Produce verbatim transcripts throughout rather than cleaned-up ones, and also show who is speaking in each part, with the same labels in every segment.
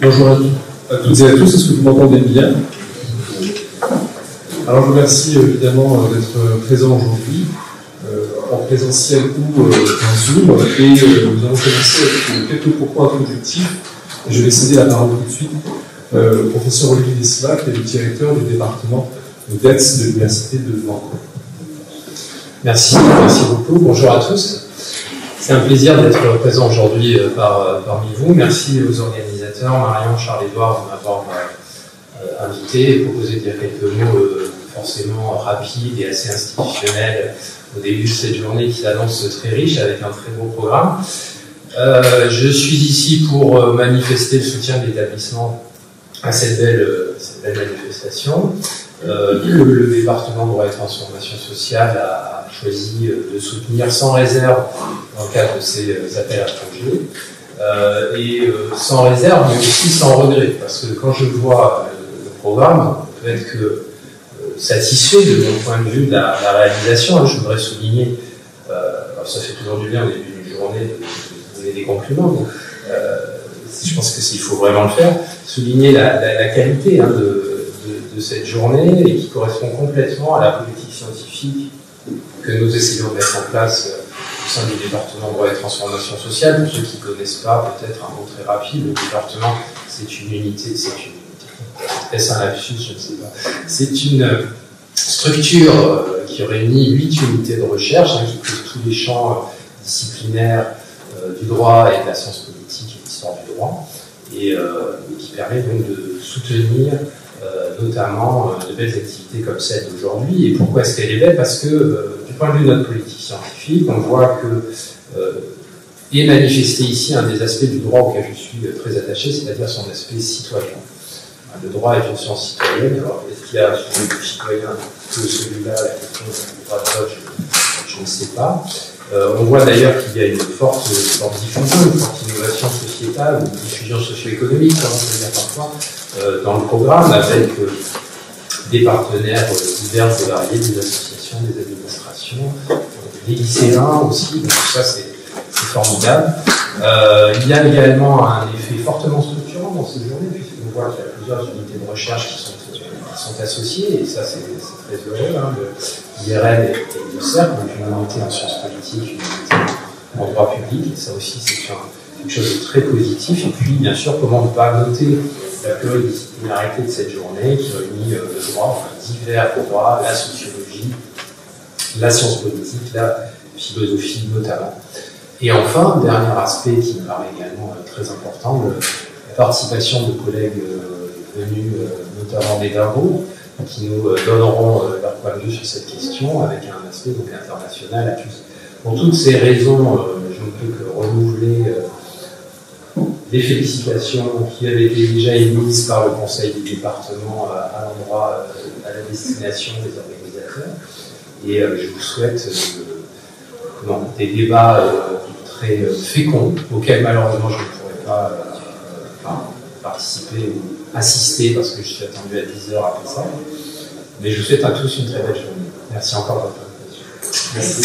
Speaker 1: Bonjour à, à toutes et à tous, est-ce que vous m'entendez bien? Alors je vous remercie évidemment d'être présent aujourd'hui, euh, en présentiel ou euh, en Zoom, et euh, nous allons commencer avec quelques propos introductifs. Je vais céder la parole tout de suite euh, au professeur Olivier Dessilva, qui est le directeur du département de D E T S de l'Université de Nantes.
Speaker 2: Merci, merci beaucoup. Bonjour à tous. C'est un plaisir d'être présent aujourd'hui euh, par, parmi vous. Merci aux organisateurs, Marion, Charles-Édouard, de m'avoir euh, invité et proposé de dire quelques mots euh, forcément rapides et assez institutionnels au début de cette journée qui s'annonce très riche avec un très beau programme. Euh, je suis ici pour euh, manifester le soutien de l'établissement à cette belle, euh, cette belle manifestation euh, que le département de droit et transformation sociale a choisi de soutenir sans réserve dans le cadre de ces appels à projets, euh, et euh, sans réserve, mais aussi sans regret, parce que quand je vois le, le programme, on peut être que euh, satisfait de mon point de vue de la, la réalisation. Je voudrais souligner, euh, alors ça fait toujours du bien au début d'une journée de, de donner des compliments, mais euh, je pense qu'il faut vraiment le faire, souligner la, la, la qualité hein, de, de, de cette journée et qui correspond complètement à la politique scientifique que nous essayons de mettre en place euh, au sein du département de droit et transformation sociale. Pour ceux qui ne connaissent pas, peut-être un mot très rapide, le département, c'est une unité, c'est une unité, est-ce un lapsus, je ne sais pas, c'est une structure euh, qui réunit huit unités de recherche, hein, qui couvrent tous les champs euh, disciplinaires euh, du droit et de la science politique et de l'histoire du droit, et, euh, et qui permet donc de soutenir Euh, notamment euh, de belles activités comme celle d'aujourd'hui. Et pourquoi est-ce qu'elle est belle? Parce que, euh, du point de vue de notre politique scientifique, on voit que euh, est manifesté ici un des aspects du droit auquel je suis euh, très attaché, c'est-à-dire son aspect citoyen. Le droit est une science citoyenne. Alors, est-ce qu'il y a sur le citoyen que celui-là, la question du droit de vote, je, je ne sais pas. Euh, on voit d'ailleurs qu'il y a une forte, forte diffusion, une forte innovation sociétale, une diffusion socio-économique, comme on peut dire parfois, euh, dans le programme, avec euh, des partenaires euh, divers et variés, des associations, des administrations, euh, des lycéens aussi, donc tout ça c'est formidable. Euh, il y a également un effet fortement structurant dans ces journées, puisqu'on voit qu'il y a plusieurs unités de recherche qui sont, qui sont associées, et ça c'est très heureux, hein, l'I R N et, et le cercle, donc une unité en sciences politiques, une unité en droit public, et ça aussi c'est quelque chose de très positif. Et puis bien sûr, comment ne pas noter la pluridisciplinarité de cette journée qui réunit euh, le droit, enfin divers droits, la sociologie, la science politique, la philosophie notamment. Et enfin, dernier aspect qui me paraît également euh, très important, le, la participation de collègues euh, venus euh, notamment d'Édimbourg, qui nous euh, donneront euh, leur point de vue sur cette question, avec un aspect donc, international à tous. Pour toutes ces raisons, euh, je ne peux que renouveler euh, les félicitations qui avaient été déjà émises par le Conseil du département euh, à l'endroit, euh, à la destination des organisateurs. Et euh, je vous souhaite euh, non, des débats euh, très euh, féconds, auxquels malheureusement je ne pourrai pas euh, euh, participer ou assister parce que je suis attendu à dix heures après ça. Mais je vous souhaite à tous une très belle journée. Merci encore de votre attention. Merci.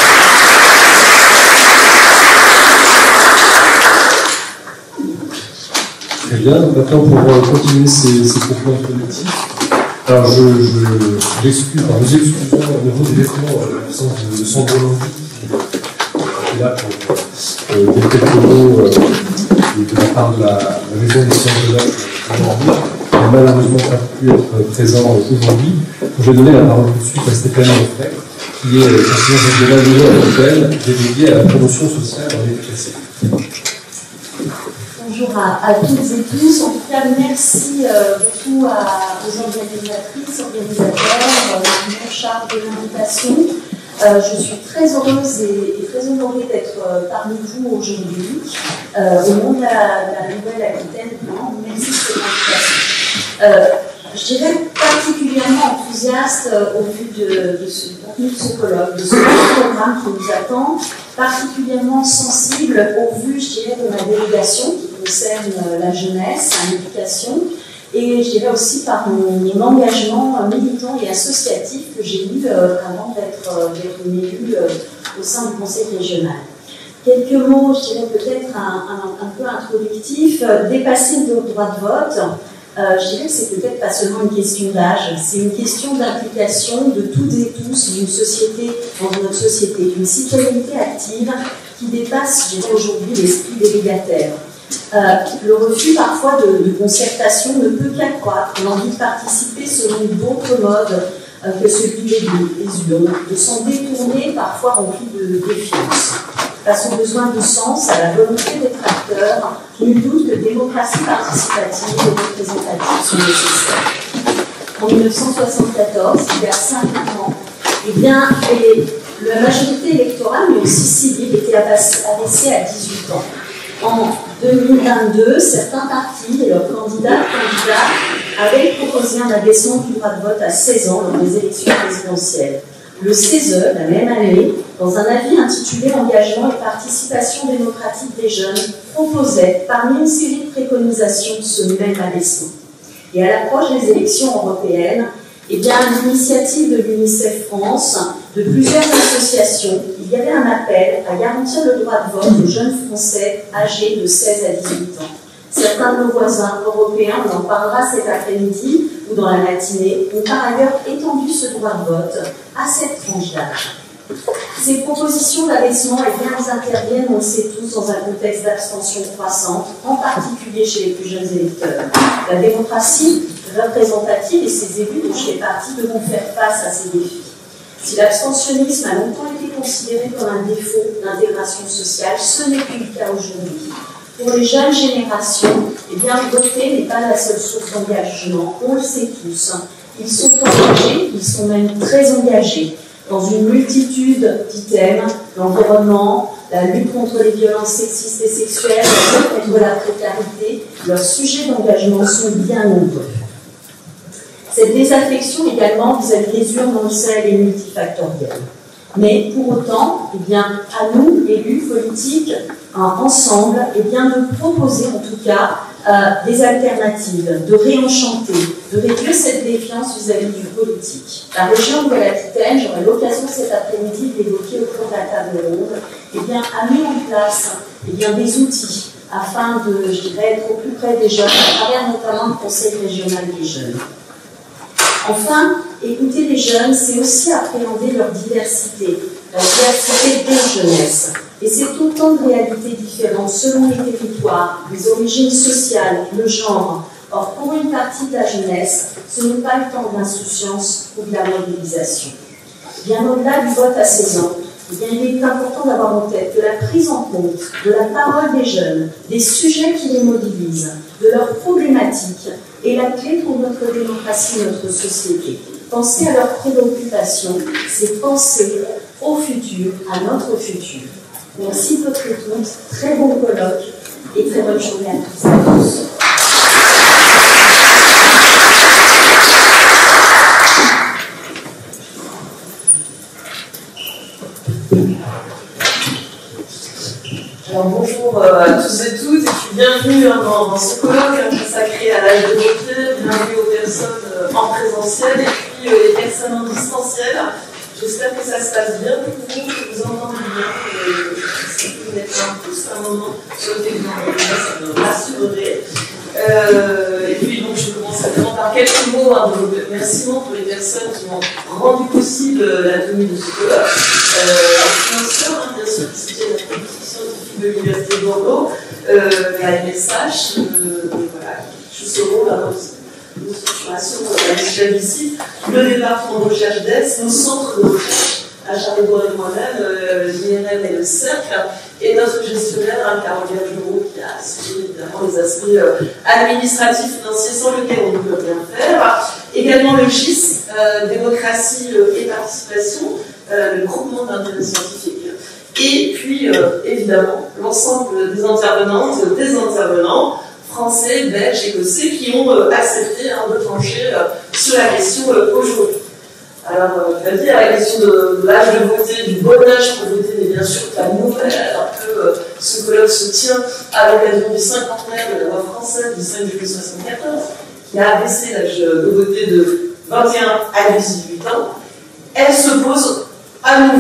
Speaker 1: Très bien. Maintenant, pour euh, continuer ces, ces propos introductifs, alors je, je, j'excuse, enfin, nous excusons au niveau des vêtements l'absence de Sandro Landi, qui est là pour euh, dire quelques mots euh, de la part de la, la maison des sciences de l'âge aujourd'hui, qui n'a malheureusement pas pu être présent aujourd'hui. Je vais donner la parole tout de suite à Stéphanie Lefray, qui est conseillère régionale européenne déléguée à la promotion sociale en éducation.
Speaker 3: Bonjour à, à toutes et tous. En tout cas, merci euh, beaucoup à, aux organisatrices, organisateurs, euh, Marion, Charles de l'invitation. Euh, je suis très heureuse et, et très honorée d'être euh, parmi vous aujourd'hui, euh, au nom de la, de la Nouvelle-Aquitaine. Merci de cette invitation. Euh, je dirais particulièrement enthousiaste euh, au vu de, de ce contenu de ce colloque, de ce programme qui nous attend, particulièrement sensible au vu, je dirais, de ma délégation qui concerne euh, la jeunesse, l'éducation, et je dirais aussi par mon, mon engagement militant et associatif que j'ai eu euh, avant d'être euh, élue euh, au sein du conseil régional. Quelques mots, je dirais peut-être être un, un, un peu introductif, euh, dépasser le droit de vote, euh, je dirais que c'est peut-être pas seulement une question d'âge, c'est une question d'implication de toutes et tous d'une société, dans notre société, d'une citoyenneté active qui dépasse, je dirais aujourd'hui, l'esprit délégataire. Euh, le refus parfois de, de concertation ne peut qu'accroître l'envie de participer selon d'autres modes euh, que celui des, des urnes, de s'en détourner parfois rempli de défiance. Face au besoin de sens, à la volonté d'être acteur, nul doute que démocratie participative et représentative sont nécessaires. En mille neuf cent soixante-quatorze, il y a cinquante ans, eh bien, les, la majorité électorale, mais aussi civile, était abaissée à dix-huit ans. En deux mille vingt-deux, certains partis et leurs candidats candidats avaient proposé un abaissement du droit de vote à seize ans lors des élections présidentielles. Le C E S E, la même année, dans un avis intitulé « Engagement et participation démocratique des jeunes », proposait, parmi une série de préconisations, ce même abaissement. Et à l'approche des élections européennes, eh bien, à l'initiative de l'UNICEF France, de plusieurs associations, il y avait un appel à garantir le droit de vote aux jeunes Français âgés de seize à dix-huit ans. Certains de nos voisins européens, on en parlera cet après-midi ou dans la matinée, ont par ailleurs étendu ce droit de vote à cette tranche d'âge. Ces propositions d'abaissement, eh bien, elles interviennent, on le sait tous, dans un contexte d'abstention croissante, en particulier chez les plus jeunes électeurs. La démocratie représentative et ses élus dont je fais partie devront faire face à ces défis. Si l'abstentionnisme a longtemps été considéré comme un défaut d'intégration sociale, ce n'est plus le cas aujourd'hui. Pour les jeunes générations, eh bien, voter n'est pas la seule source d'engagement, on le sait tous. Ils sont engagés, ils sont même très engagés dans une multitude d'items, l'environnement, la lutte contre les violences sexistes et sexuelles, la lutte contre la précarité. Leurs sujets d'engagement sont bien nombreux. Cette désaffection également vis-à-vis des urnes, on le sait, elle est multifactorielle. Mais pour autant, eh bien, à nous, élus politiques, hein, ensemble, eh bien, de proposer en tout cas euh, des alternatives, de réenchanter, de réduire cette défiance vis-à-vis du politique. La région Nouvelle-Aquitaine, j'aurai l'occasion cet après-midi de l'évoquer au cours de la table ronde, eh bien, a mis en place eh bien, des outils afin de, je dirais, être au plus près des jeunes, à travers notamment le Conseil régional des jeunes. Enfin, écouter les jeunes, c'est aussi appréhender leur diversité, la diversité des jeunesses. Et c'est autant de réalités différentes selon les territoires, les origines sociales, le genre. Or, pour une partie de la jeunesse, ce n'est pas le temps de l'insouciance ou de la mobilisation. Bien au-delà du vote à seize ans, eh bien, il est important d'avoir en tête que la prise en compte de la parole des jeunes, des sujets qui les mobilisent, de leurs problématiques, est la clé pour notre démocratie et notre société. Penser à leurs préoccupations, c'est penser au futur, à notre futur. Merci de votre écoute, très bon colloque et très bonne journée à tous et à tous.
Speaker 4: Alors bonjour euh, à tous et toutes, et puis bienvenue hein, dans, dans ce colloque hein, consacré à l'âge de voter, bienvenue aux personnes euh, en présentiel et puis euh, les personnes en distanciel. J'espère que ça se passe bien pour vous, que vous entendez bien, et si vous n'êtes pas tous un moment sur le fait que vous entendez bien, ça me rassurerait. Euh, et puis donc je commence vraiment par quelques mots hein, de remerciements pour les personnes qui ont rendu possible la tenue de ce colloque. Euh, influenceurs, hein, bien sûr, qui soutiennent la compétition de l'Université de Bordeaux, euh, la M S H, euh, voilà, qui joue ce rôle à nos structurations à l'échelle d'ici, le département de recherche d'E S, nos centres de recherche à Charles-Édouard et moi-même, euh, l'I N M et le Cercle, et notre gestionnaire, hein, Caroline Bureau, qui a assuré évidemment les aspects euh, administratifs, financiers, sans lesquels on ne peut rien faire. Également le G I S, euh, démocratie euh, et participation, euh, le groupement d'intérêt scientifique. Et puis, euh, évidemment, l'ensemble des intervenantes, des intervenants, français, belges, écossais, qui ont euh, accepté hein, de plancher euh, sur la question euh, aujourd'hui. Alors, euh, je vais dire, la question de, de l'âge de voter, du bon âge pour voter, mais bien sûr pas nouvelle, alors que euh, ce colloque se tient à l'occasion du cinquantenaire de la loi française du cinq juillet soixante-quatorze, qui a abaissé l'âge de voter de vingt et un à dix-huit ans. Elle se pose à nouveau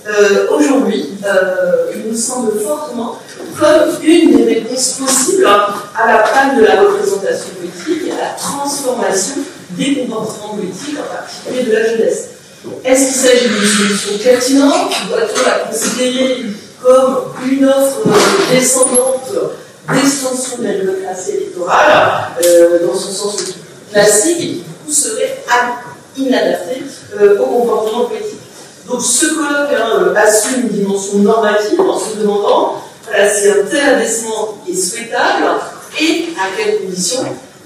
Speaker 4: euh, aujourd'hui, euh, il nous semble fortement comme une des réponses possibles à la panne de la représentation politique et à la transformation des comportements politiques, en particulier de la jeunesse. Est-ce qu'il s'agit d'une solution pertinente? Doit-on la considérer comme une offre descendante d'extension de la démocratie électorale, euh, dans son sens le plus classique, et qui du coup serait inadaptée euh, au comportement politique? Donc ce colloque hein, assume une dimension normative en se demandant voilà, si un tel abaissement est souhaitable et à quelles conditions.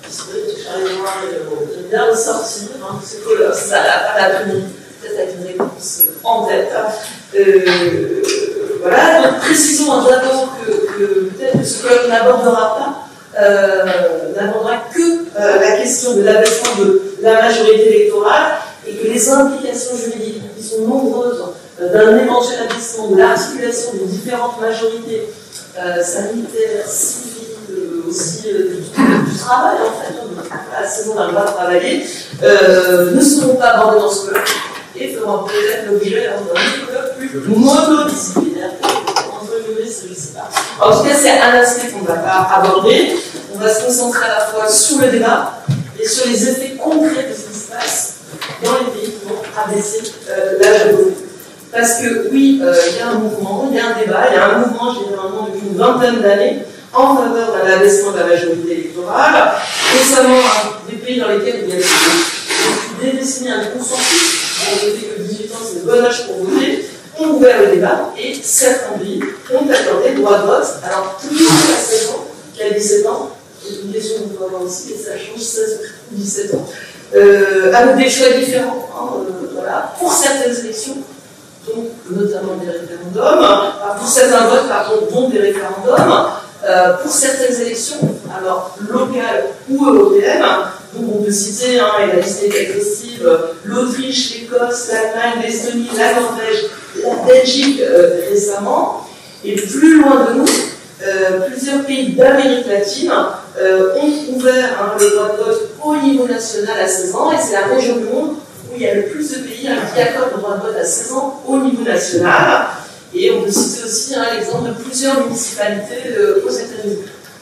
Speaker 4: J'aime bien ressortir hein, ce colloque, ça n'a pas la tenue, peut-être avec une réponse en tête. Euh, voilà, donc précisons hein, d'abord que, que peut-être que ce colloque n'abordera pas, euh, n'abordera que euh, la question de l'abaissement de la majorité électorale et que les implications juridiques qui sont nombreuses euh, d'un éventuel abaissement de l'articulation des différentes majorités euh, sanitaires, civiles, euh, aussi euh, du, du travail en fait, à la saison d'un droit de travailler, euh, ne seront pas abordés dans ce colloque et feront peut-être l'objet d'un colloque plus monodisciplinaire entre juristes, je ne sais pas. En tout cas, c'est un aspect qu'on ne va pas aborder. On va se concentrer à la fois sur le débat et sur les effets concrets de ce qui se passe dans les pays qui vont abaisser euh, l'âge de vote. Parce que oui, euh, il y a un mouvement, il y a un débat, il y a un mouvement généralement depuis une vingtaine d'années en faveur d'un abaissement de la majorité électorale, récemment des pays dans lesquels il y a depuis des décennies un consensus, on dit que dix-huit ans c'est le bon âge pour voter, ont ouvert le débat et certains pays ont accordé le droit de vote, alors plutôt à seize ans qu'à dix-sept ans. C'est une question qu'on peut avoir aussi, et ça change seize ou dix-sept ans. Euh, avec des choix différents, hein, euh, voilà, pour certaines élections, donc notamment des référendums, enfin, pour certains votes, pardon, dont des référendums, euh, pour certaines élections, alors locales ou européennes, donc on peut citer, hein, et la liste est exhaustive, l'Autriche, l'Écosse, l'Allemagne, l'Estonie, la Norvège, la Belgique euh, récemment, et plus loin de nous, euh, plusieurs pays d'Amérique latine euh, ont ouvert hein, le droit de vote au niveau national à seize ans, et c'est la région du monde où il y a le plus de pays hein, qui accordent le droit de vote à seize ans au niveau national. Et on peut citer aussi hein, l'exemple de plusieurs municipalités euh, aux États-Unis.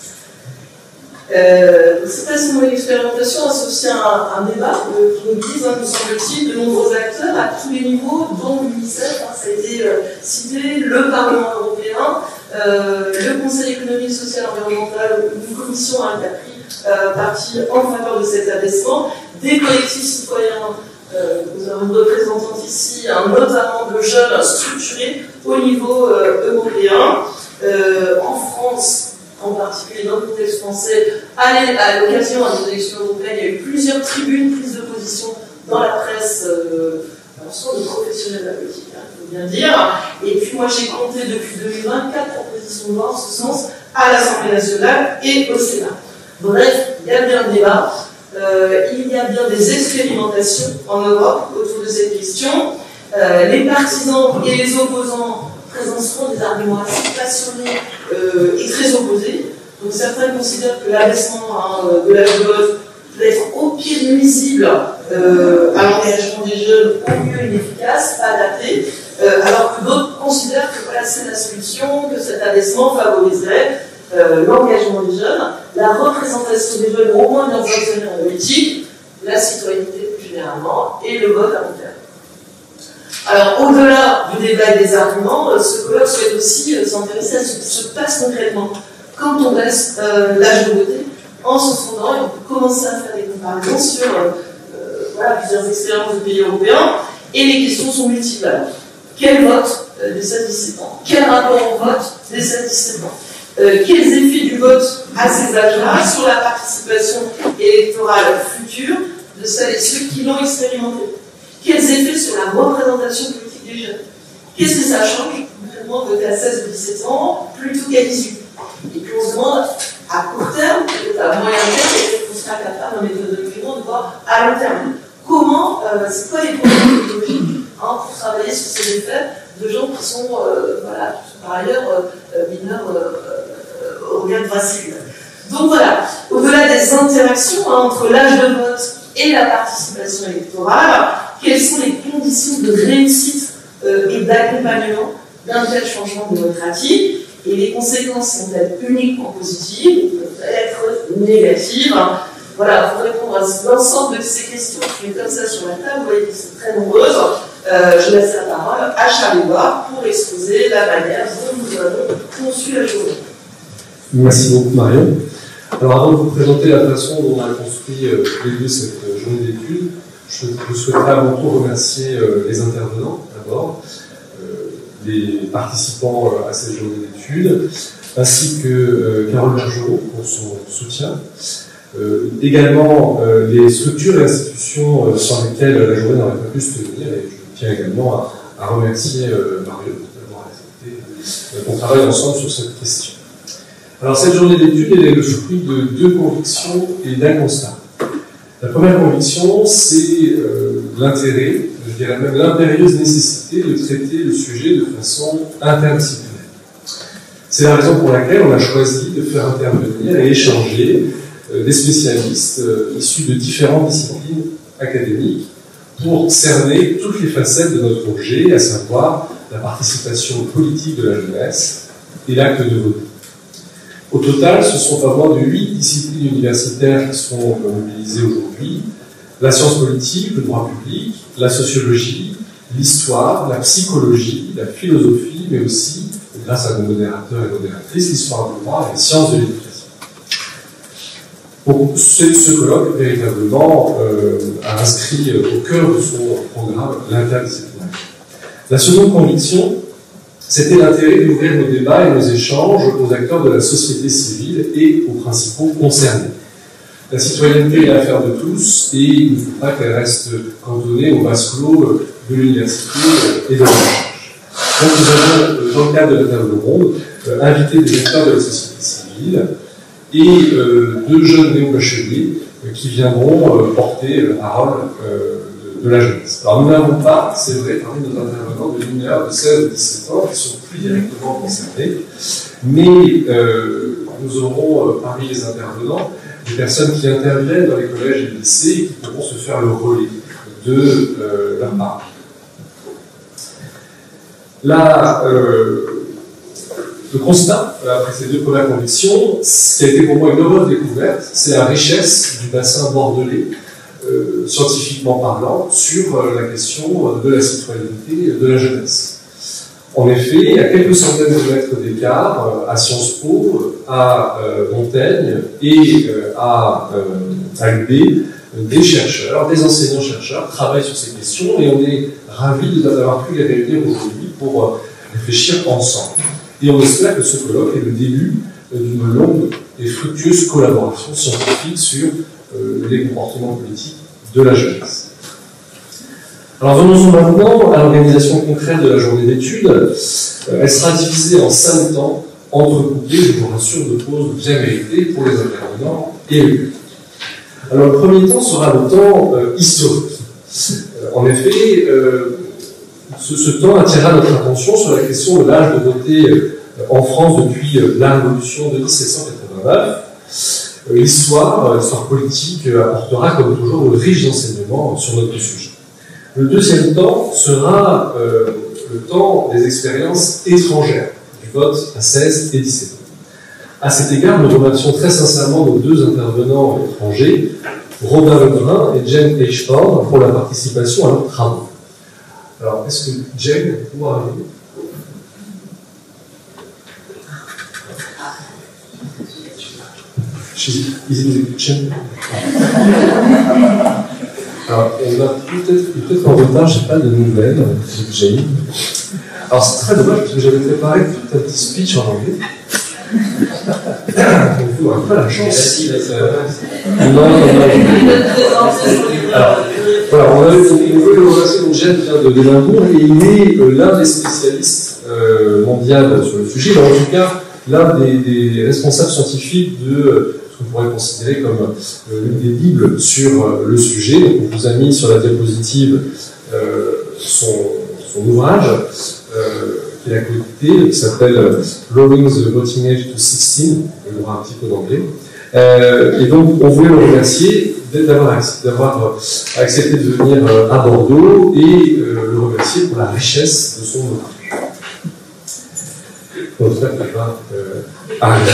Speaker 4: Euh, c'est pas seulement une expérimentation, c'est aussi un, un débat euh, qui mobilise, hein, me semble-t-il, de nombreux acteurs à tous les niveaux, dont l'UNICEF, hein, ça a été euh, cité, le Parlement européen, euh, le Conseil économique, social et environnemental, une commission hein, qui a pris euh, parti en faveur de cet abaissement, des collectifs citoyens. Euh, nous avons une représentante ici, hein, notamment de jeunes structurés au niveau euh, européen. Euh, en France, en particulier dans le contexte français, à l'occasion des élections européennes, il y a eu plusieurs tribunes, prises de position dans la presse, euh, soit de professionnels de la politique, il hein, faut bien dire. Et puis moi j'ai compté depuis deux mille vingt-quatre propositions de loi en ce sens à l'Assemblée nationale et au Sénat. Bref, il y a bien un débat. Euh, il y a bien des expérimentations en Europe autour de cette question. Euh, les partisans et les opposants présenteront des arguments assez passionnés euh, et très opposés. Donc certains considèrent que l'abaissement hein, de l'âge de vote peut être au pire nuisible euh, à l'engagement des jeunes, au mieux inefficace, pas adapté, euh, alors que d'autres considèrent que voilà, c'est la solution, que cet abaissement favoriserait Euh, l'engagement des jeunes, la représentation des jeunes au moins dans un environnement politique, la citoyenneté plus généralement, et le vote à long terme. Alors, au-delà du débat et des arguments, ce colloque souhaite aussi euh, s'intéresser à ce qui se passe concrètement quand on baisse euh, l'âge de voter, en se fondant, et on peut commencer à faire des comparaisons sur euh, voilà, plusieurs expériences de pays européens, et les questions sont multiples. Alors, quel vote euh, des sept à dix-sept ans? Quel rapport au vote des sept à dix-sept ans? Euh, quels effets du vote à ces âges-là sur la participation électorale future de celles et ceux qui l'ont expérimenté? Quels effets sur la représentation politique des jeunes? Qu'est-ce que ça change concrètement de voter à seize ou dix-sept ans plutôt qu'à dix-huit? Et puis on se demande à court terme, peut-être à moyen terme, et on sera capable en méthodologiquement de voir à long terme. Comment, euh, c'est quoi les problèmes méthodologiques hein, pour travailler sur ces effets de gens qui sont, euh, voilà, qui sont par ailleurs euh, mineurs euh, au regard de Brasil. Donc voilà, au-delà des interactions hein, entre l'âge de vote et la participation électorale, quelles sont les conditions de réussite euh, et d'accompagnement d'un tel changement de notre pratique. Et les conséquences sont-elles uniquement positives ou peuvent-elles être négatives? Voilà, pour répondre à l'ensemble de ces questions qui sont comme ça sur la table, vous voyez qu'elles sont très nombreuses. Euh, je laisse la parole à Charles-Édouard pour exposer la manière dont nous avons conçu la journée.
Speaker 1: Merci beaucoup Marion. Alors avant de vous présenter la façon dont on a construit euh, tous les deux cette euh, journée d'études, je, je souhaiterais avant tout remercier euh, les intervenants d'abord, euh, les participants euh, à cette journée d'études, ainsi que euh, Carole Bergerot pour son soutien. Euh, également euh, les structures et institutions euh, sans lesquelles la journée n'aurait pas pu se tenir, et je tiens également à, à remercier euh, Mario d'avoir accepté euh, qu'on travaille ensemble sur cette question. Alors cette journée d'études elle est le fruit de deux convictions et d'un constat. La première conviction, c'est euh, l'intérêt, je dirais même l'impérieuse nécessité de traiter le sujet de façon interdisciplinaire. C'est la raison pour laquelle on a choisi de faire intervenir et échanger des spécialistes euh, issus de différentes disciplines académiques pour cerner toutes les facettes de notre objet, à savoir la participation politique de la jeunesse et l'acte de voter. Au total, ce sont pas moins de huit disciplines universitaires qui sont mobilisées aujourd'hui: la science politique, le droit public, la sociologie, l'histoire, la psychologie, la philosophie, mais aussi, grâce à nos modérateurs et modératrices, l'histoire du droit et les sciences de l'éducation. Donc, ce colloque, véritablement, euh, a inscrit au cœur de son programme l'interdisciplinaire. La seconde conviction, c'était l'intérêt d'ouvrir nos débats et nos échanges aux acteurs de la société civile et aux principaux concernés. La citoyenneté est l'affaire de tous et il ne faut pas qu'elle reste cantonnée au vase clos de l'université et de la recherche. Donc, nous avons, dans le cadre de la table ronde, invité des acteurs de la société civile et euh, deux jeunes néo-bacheliers euh, qui viendront euh, porter la parole euh, de, de la jeunesse. Alors nous n'avons pas, c'est vrai, parmi nos intervenants de mineurs de seize ou dix-sept ans qui sont plus directement concernés, mais euh, nous aurons euh, parmi les intervenants des personnes qui interviennent dans les collèges et les lycées et qui pourront se faire le relais de euh, leur parole. Là, euh, Le constat, après ces deux premières convictions, ce qui a été pour moi une heureuse découverte, c'est la richesse du bassin bordelais, euh, scientifiquement parlant, sur euh, la question de la citoyenneté de la jeunesse. En effet, à quelques centaines de mètres d'écart, euh, à Sciences Po, à euh, Montaigne et euh, à, euh, à U B, euh, des chercheurs, des enseignants-chercheurs travaillent sur ces questions et on est ravis d'avoir pu les réunir aujourd'hui pour euh, réfléchir ensemble. Et on espère que ce colloque est le début d'une longue et fructueuse collaboration scientifique sur euh, les comportements politiques de la jeunesse. Alors venons-en maintenant à l'organisation concrète de la journée d'études. Euh, elle sera divisée en cinq temps, entrecoupés, je vous rassure, de pauses bien méritées pour les intervenants et le public. Alors le premier temps sera le temps euh, historique. Euh, en effet, euh, Ce, ce temps attirera notre attention sur la question de l'âge de voter en France depuis la Révolution de dix-sept cent quatre-vingt-neuf. L'histoire, l'histoire politique apportera comme toujours de riches enseignements sur notre sujet. Le deuxième temps sera euh, le temps des expériences étrangères, du vote à seize et dix-sept ans. À cet égard, nous remercions très sincèrement nos deux intervenants étrangers, Robin Lebrun et Jane Eichhorn, pour la participation à leurs travaux. Alors, est-ce que Jane pourra arriver? Is it the kitchen? Alors, on a peut-être peut-être en retard, je n'ai pas de nouvelles de Jane. Alors, c'est très dommage parce que j'avais préparé tout un petit speech en anglais. Donc, vous n'aurez pas la chance. Non, non, non. Alors, voilà, on, a, on veut le remercier, donc Jane vient de d'Édimbourg et il est euh, l'un des spécialistes euh, mondiaux sur le sujet, mais en tout cas l'un des, des responsables scientifiques de euh, ce qu'on pourrait considérer comme euh, l'une des bibles sur euh, le sujet. Donc on vous a mis sur la diapositive euh, son, son ouvrage euh, qu'il a coédité, qui s'appelle Lowering the Voting Age to sixteen, il y aura un petit peu d'anglais. Euh, et donc on voulait le remercier d'avoir accepté de venir à Bordeaux et euh, le remercier apprécié pour la richesse de son auteur. Bon, j'espère qu'il va euh, parler.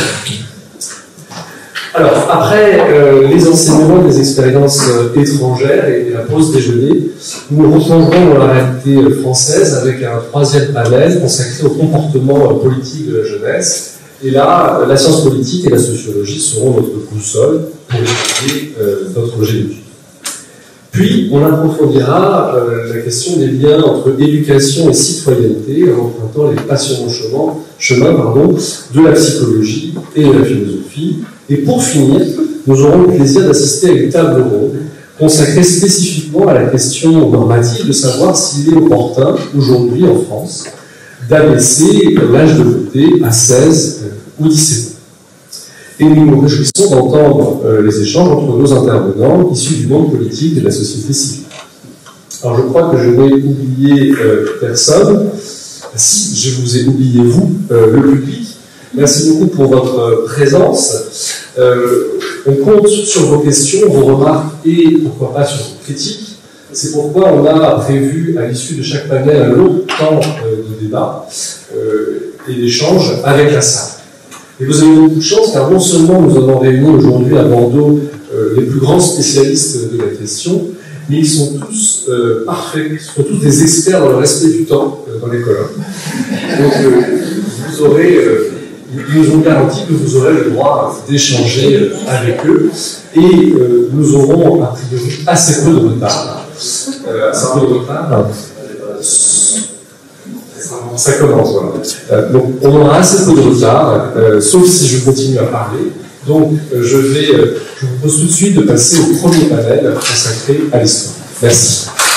Speaker 1: Alors, après euh, les enseignements des expériences euh, étrangères et, et la pause déjeuner, nous nous replongerons dans la réalité euh, française avec un troisième panel consacré au comportement euh, politique de la jeunesse. Et là, euh, la science politique et la sociologie seront notre boussole pour étudier euh, notre objet d'étude. Puis, on approfondira euh, la question des liens entre éducation et citoyenneté en empruntant les passionnants chemins, chemins pardon, de la psychologie et de la philosophie. Et pour finir, nous aurons le plaisir d'assister à une table ronde consacrée spécifiquement à la question normative de savoir s'il est opportun, aujourd'hui en France, d'abaisser l'âge de voter à seize ou dix-sept ans. Et nous nous réjouissons d'entendre euh, les échanges entre nos intervenants issus du monde politique et de la société civile. Alors je crois que je n'ai oublié euh, personne. Si, je vous ai oublié vous, euh, le public. Merci beaucoup pour votre présence. Euh, on compte sur vos questions, vos remarques et pourquoi pas sur vos critiques. C'est pourquoi on a prévu à l'issue de chaque panel un long temps euh, de débat euh, et d'échange avec la salle. Et vous avez beaucoup de chance car non seulement nous avons réuni aujourd'hui à Bordeaux euh, les plus grands spécialistes de la question, mais ils sont tous euh, parfaits, ils sont tous des experts dans le respect du temps euh, dans les colloques. Donc euh, vous aurez, euh, ils nous ont garanti que vous aurez le droit d'échanger euh, avec eux et euh, nous aurons a priori assez peu de retard. Euh, assez peu de retard. Ça commence, voilà. Euh, donc, on aura assez peu de retard, euh, sauf si je continue à parler. Donc, euh, je vais, euh, je vous propose tout de suite de passer au premier panel consacré à l'histoire. Merci.